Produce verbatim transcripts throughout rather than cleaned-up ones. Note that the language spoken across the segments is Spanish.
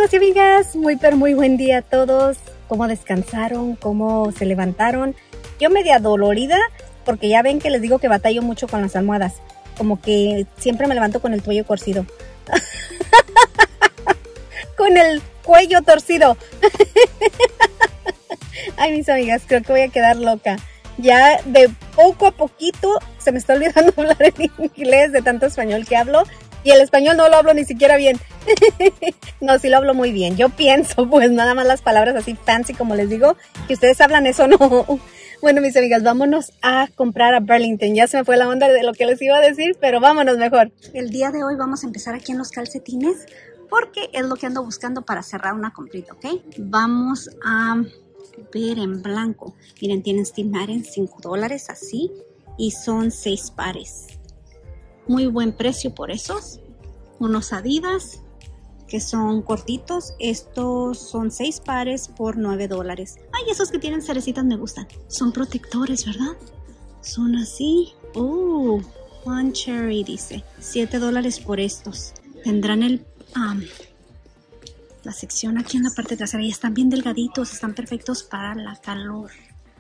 amigos y amigas, muy pero muy buen día a todos. ¿Cómo descansaron? ¿Cómo se levantaron? Yo media dolorida porque ya ven que les digo que batallo mucho con las almohadas. Como que siempre me levanto con el cuello torcido. Con el cuello torcido. Ay, mis amigas, creo que voy a quedar loca. Ya de poco a poquito se me está olvidando hablar en inglés de tanto español que hablo. Y el español no lo hablo ni siquiera bien. No, sí lo hablo muy bien. Yo pienso, pues nada más las palabras así fancy como les digo, que ustedes hablan eso, no. Bueno, mis amigas, vámonos a comprar a Burlington. Ya se me fue la onda de lo que les iba a decir, pero vámonos mejor. El día de hoy vamos a empezar aquí en los calcetines porque es lo que ando buscando para cerrar una comprita, ¿ok? Vamos a ver en blanco. Miren, tienen Steve Madden cinco dólares así y son seis pares. Muy buen precio por esos. Unos Adidas que son cortitos. Estos son seis pares por nueve dólares. Ay, esos que tienen cerecitas me gustan. Son protectores, ¿verdad? Son así. Oh, One Cherry dice. siete dólares por estos. Tendrán el... Um, la sección aquí en la parte trasera. Y están bien delgaditos. Están perfectos para la calor.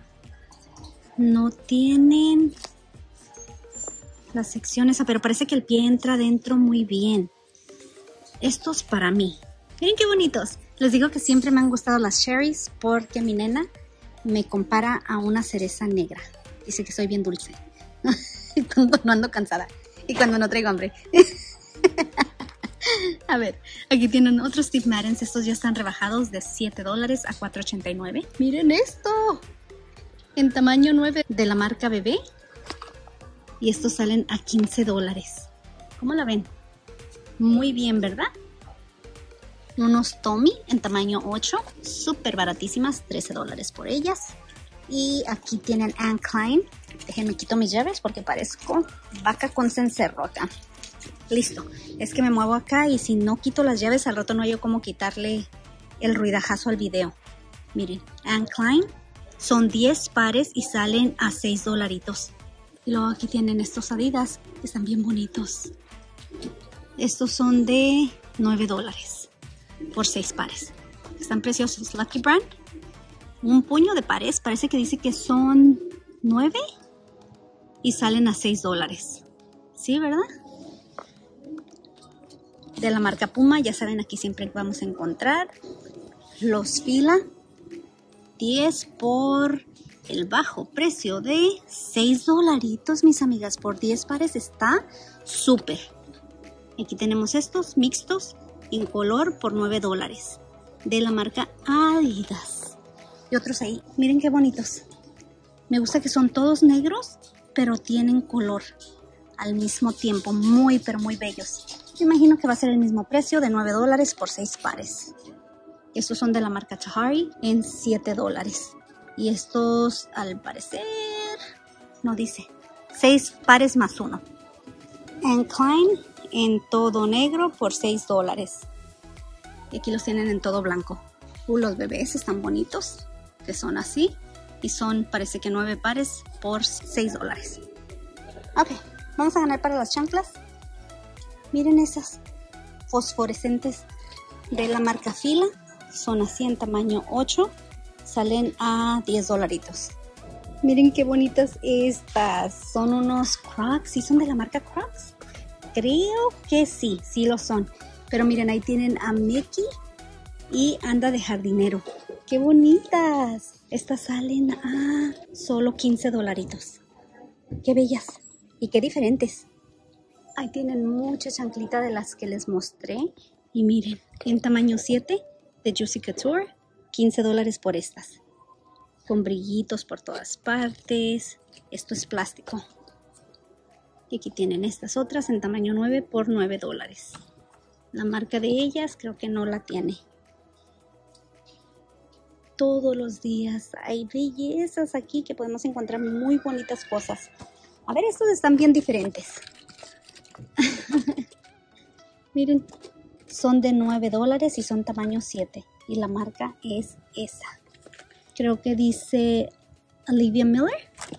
No tienen... la sección esa, pero parece que el pie entra adentro muy bien. Estos para mí. Miren qué bonitos. Les digo que siempre me han gustado las cherries porque mi nena me compara a una cereza negra. Dice que soy bien dulce. Cuando no ando cansada y cuando no traigo hambre. A ver, aquí tienen otros Steve Maddens. Estos ya están rebajados de siete dólares a cuatro ochenta y nueve. Miren esto. En tamaño nueve de la marca Bebé. Y estos salen a quince dólares. ¿Cómo la ven? Muy bien, ¿verdad? Unos Tommy en tamaño ocho. Súper baratísimas. trece dólares por ellas. Y aquí tienen Anne Klein. Déjenme quito mis llaves porque parezco vaca con cencerro acá. Listo. Es que me muevo acá y si no quito las llaves al rato no hay cómo quitarle el ruidajazo al video. Miren, Anne Klein. Son diez pares y salen a seis dolaritos. Y luego aquí tienen estos Adidas, que están bien bonitos. Estos son de nueve dólares por seis pares. Están preciosos. Lucky Brand. Un puño de pares. Parece que dice que son nueve y salen a seis dólares. ¿Sí, verdad? De la marca Puma, ya saben, aquí siempre vamos a encontrar los Fila. diez por... el bajo precio de seis dolaritos, mis amigas, por diez pares está súper. Aquí tenemos estos mixtos en color por nueve dólares de la marca Adidas. Y otros ahí, miren qué bonitos. Me gusta que son todos negros, pero tienen color al mismo tiempo. Muy, pero muy bellos. Me imagino que va a ser el mismo precio de nueve dólares por seis pares. Estos son de la marca Tahari en siete dólares. Y estos, al parecer, no dice. seis pares más uno. Anne Klein en todo negro por seis dólares. Y aquí los tienen en todo blanco. Uh, los bebés están bonitos, que son así. Y son, parece que nueve pares por seis dólares. Ok, vamos a ganar para las chanclas. Miren esas fosforescentes de la marca Fila. Son así en tamaño ocho. Salen a diez dolaritos. Miren qué bonitas estas. Son unos Crocs. ¿Sí son de la marca Crocs? Creo que sí, sí lo son. Pero miren, ahí tienen a Mickey y anda de jardinero. ¡Qué bonitas! Estas salen a solo quince dolaritos. ¡Qué bellas! Y qué diferentes. Ahí tienen mucha chanclita de las que les mostré. Y miren, en tamaño siete de Juicy Couture. quince dólares por estas. Con brillitos por todas partes. Esto es plástico. Y aquí tienen estas otras en tamaño nueve por nueve dólares. La marca de ellas creo que no la tiene. Todos los días hay bellezas aquí que podemos encontrar muy bonitas cosas. A ver, estos están bien diferentes. Miren, son de nueve dólares y son tamaño siete. Y la marca es esa. Creo que dice Olivia Miller.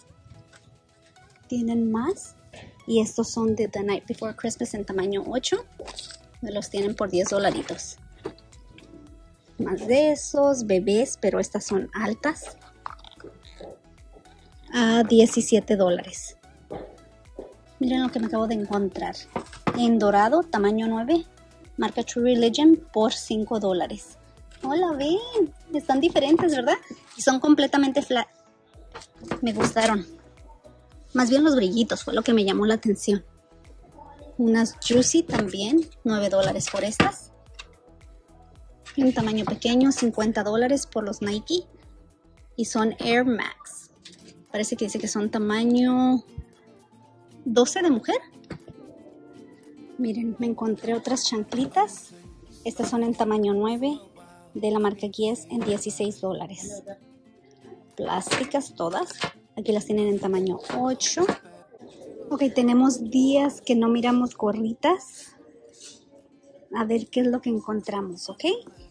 Tienen más. Y estos son de The Night Before Christmas en tamaño ocho. Me los tienen por diez dolaritos. Más de esos, bebés, pero estas son altas. A diecisiete dólares. Miren lo que me acabo de encontrar. En dorado, tamaño nueve, marca True Religion, por cinco dólares. Hola, ven. Están diferentes, ¿verdad? Y son completamente flat. Me gustaron. Más bien los brillitos fue lo que me llamó la atención. Unas Juicy también, nueve dólares por estas. En tamaño pequeño, cincuenta dólares por los Nike. Y son Air Max. Parece que dice que son tamaño doce de mujer. Miren, me encontré otras chanclitas. Estas son en tamaño nueve de la marca Guess en dieciséis dólares. Plásticas todas. Aquí las tienen en tamaño ocho. Ok, tenemos días que no miramos gorritas. A ver qué es lo que encontramos, ¿ok?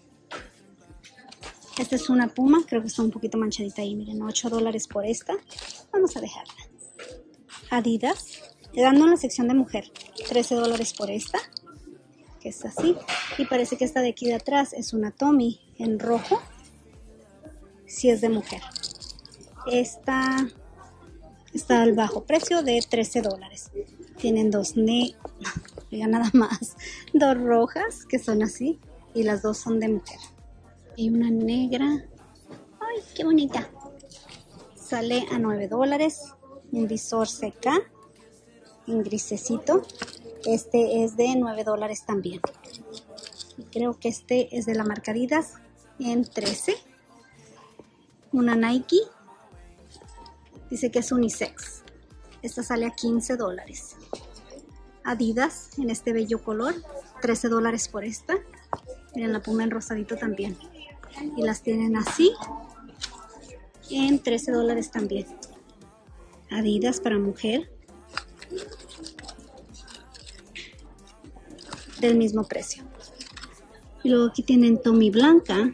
Esta es una Puma, creo que está un poquito manchadita ahí. Miren, ocho dólares por esta. Vamos a dejarla. Adidas, quedando en la sección de mujer, trece dólares por esta, que es así. Y parece que esta de aquí de atrás es una Tommy en rojo, si es de mujer. Esta está al bajo precio de trece dólares. Tienen dos ne... Oiga, nada más. Dos rojas que son así y las dos son de mujer. Y una negra. ¡Ay, qué bonita! Sale a nueve dólares. Un visor C K en grisecito. Este es de nueve dólares también. Y creo que este es de la marca Adidas en trece. Una Nike. Dice que es unisex. Esta sale a quince dólares. Adidas en este bello color. trece dólares por esta. Miren la Puma en rosadito también. Y las tienen así. En trece dólares también. Adidas para mujer. Del mismo precio. Y luego aquí tienen Tommy blanca.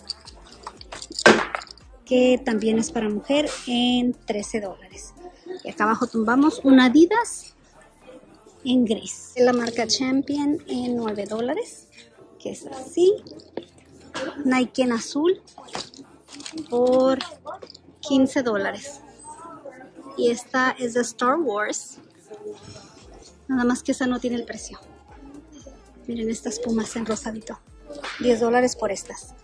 Que también es para mujer en trece dólares. Y acá abajo tumbamos una Adidas en gris. De la marca Champion en nueve dólares. Que es así. Nike en azul por quince dólares. Y esta es de Star Wars. Nada más que esa no tiene el precio. Miren estas Pumas en rosadito. diez dólares por estas.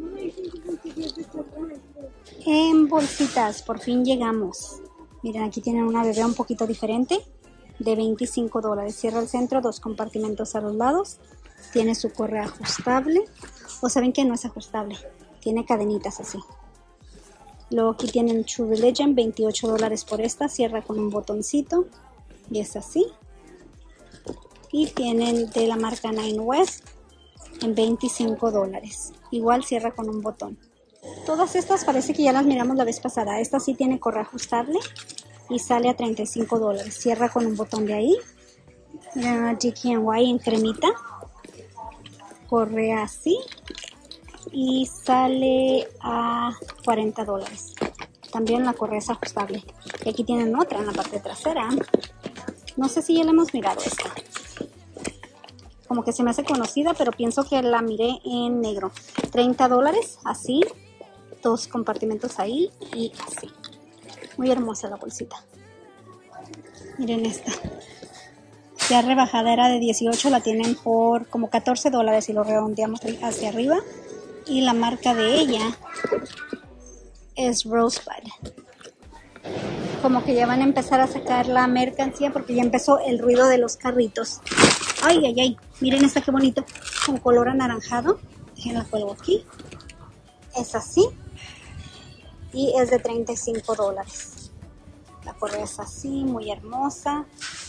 En bolsitas, por fin llegamos. Miren, aquí tienen una bebé un poquito diferente. De veinticinco dólares. Cierra el centro, dos compartimentos a los lados. Tiene su correa ajustable. O saben que no es ajustable. Tiene cadenitas así. Luego aquí tienen True Religion, veintiocho dólares por esta. Cierra con un botoncito. Y es así. Y tienen de la marca Nine West en veinticinco dólares. Igual cierra con un botón. Todas estas parece que ya las miramos la vez pasada. Esta sí tiene correa ajustable. Y sale a treinta y cinco dólares. Cierra con un botón de ahí. Miren una G K N Y en cremita. Correa así. Y sale a cuarenta dólares. También la correa es ajustable. Y aquí tienen otra en la parte trasera. No sé si ya la hemos mirado esta. Como que se me hace conocida, pero pienso que la miré en negro. treinta dólares, así. Dos compartimentos ahí y así. Muy hermosa la bolsita. Miren esta. Ya rebajada era de dieciocho, la tienen por como catorce dólares y lo redondeamos hacia arriba. Y la marca de ella es Rosebud. Como que ya van a empezar a sacar la mercancía porque ya empezó el ruido de los carritos. Ay, ay, ay. Miren esta qué bonito. Con color anaranjado. Déjenla cuelgo aquí. Es así. Y es de treinta y cinco dólares. La correa es así, muy hermosa.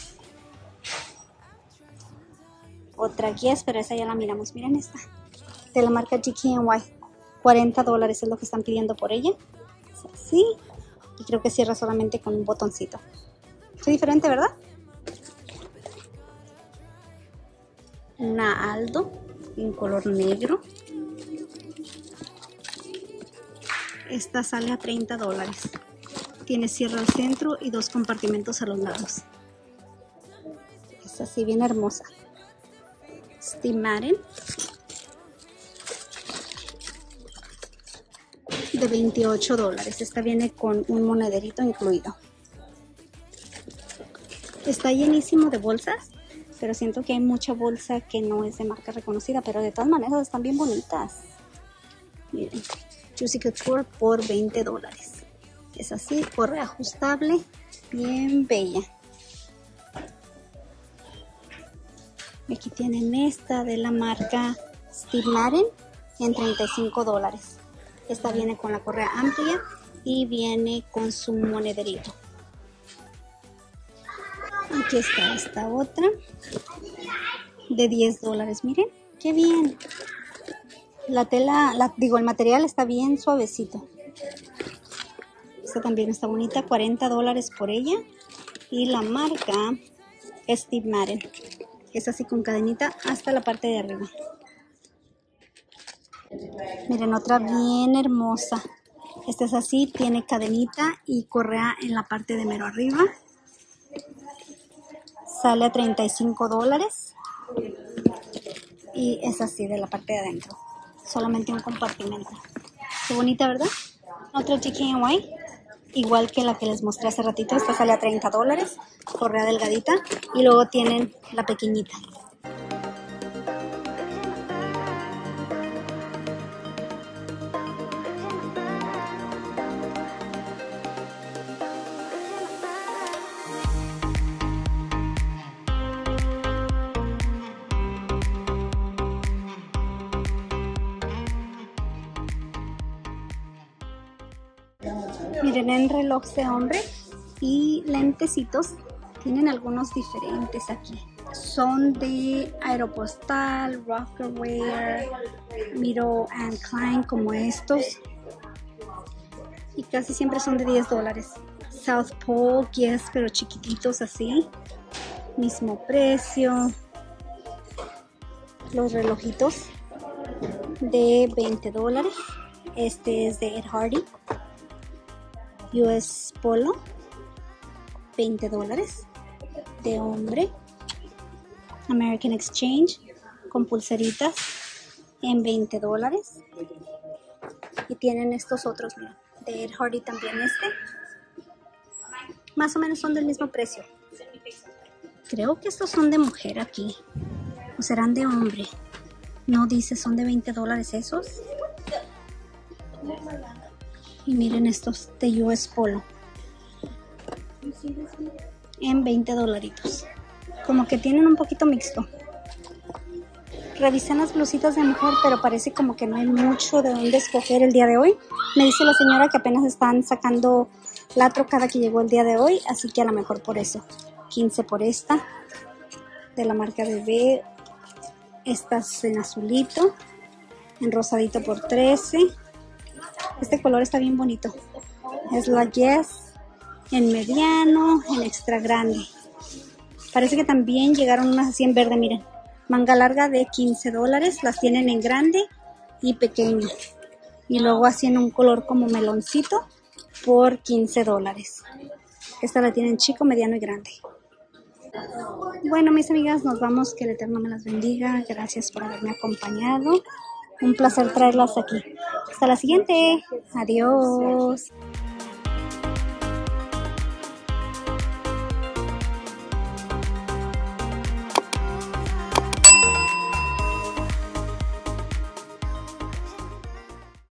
Otra Guess, pero esa ya la miramos. Miren esta. De la marca G K N Y. cuarenta dólares es lo que están pidiendo por ella. Es así. Y creo que cierra solamente con un botoncito. Es diferente, ¿verdad? Una Aldo en color negro. Esta sale a treinta dólares. Tiene cierre al centro y dos compartimentos a los lados. Es así, bien hermosa. Steve Madden. de veintiocho dólares. Esta viene con un monederito incluido. Está llenísimo de bolsas, pero siento que hay mucha bolsa que no es de marca reconocida, pero de todas maneras están bien bonitas. Miren, Juicy Couture por veinte dólares. Es así, correa ajustable, bien bella. Y aquí tienen esta de la marca Steve Madden en treinta y cinco dólares. Esta viene con la correa amplia y viene con su monederito. Aquí está esta otra de diez dólares. Miren, qué bien. La tela, la, digo, el material está bien suavecito. Esta también está bonita, cuarenta dólares por ella. Y la marca es Steve Madden. Es así con cadenita hasta la parte de arriba. Miren, otra bien hermosa. Esta es así, tiene cadenita y correa en la parte de mero arriba. Sale a treinta y cinco dólares. Y es así de la parte de adentro. Solamente un compartimento. Qué bonita, ¿verdad? Otra D K N Y. Igual que la que les mostré hace ratito. Esta sale a treinta dólares. Correa delgadita. Y luego tienen la pequeñita. Miren, en relojes de hombre y lentecitos. Tienen algunos diferentes aquí. Son de Aeropostal, Rocawear, Miro and Klein, como estos. Y casi siempre son de diez dólares. South Pole, yes, pero chiquititos así. Mismo precio. Los relojitos de veinte dólares. Este es de Ed Hardy. U S Polo, veinte dólares, de hombre. American Exchange, con pulseritas, en veinte dólares. Y tienen estos otros, miren, de Ed Hardy también este. Más o menos son del mismo precio. Creo que estos son de mujer aquí, o serán de hombre. No dice, son de veinte dólares esos. Y miren estos de U S Polo. En veinte dolaritos. Como que tienen un poquito mixto. Revisé las blusitas de mujer, pero parece como que no hay mucho de dónde escoger el día de hoy. Me dice la señora que apenas están sacando la trocada que llegó el día de hoy. Así que a lo mejor por eso. quince por esta. De la marca Bebé. Estas en azulito. En rosadito por trece. Este color está bien bonito. Es la Yes en mediano, en extra grande. Parece que también llegaron unas así en verde, miren. Manga larga de quince dólares. Las tienen en grande y pequeño. Y luego así en un color como meloncito por quince dólares. Esta la tienen chico, mediano y grande. Bueno, mis amigas, nos vamos. Que el Eterno me las bendiga. Gracias por haberme acompañado. Un placer traerlas aquí. Hasta la siguiente. Adiós.